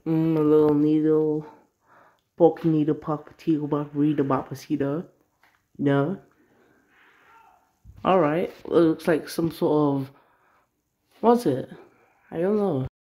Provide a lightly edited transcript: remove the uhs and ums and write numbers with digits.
A little needle. Poke needle, poke potato, but read about potato. No. Alright. It looks like some sort of. What's it? I don't know.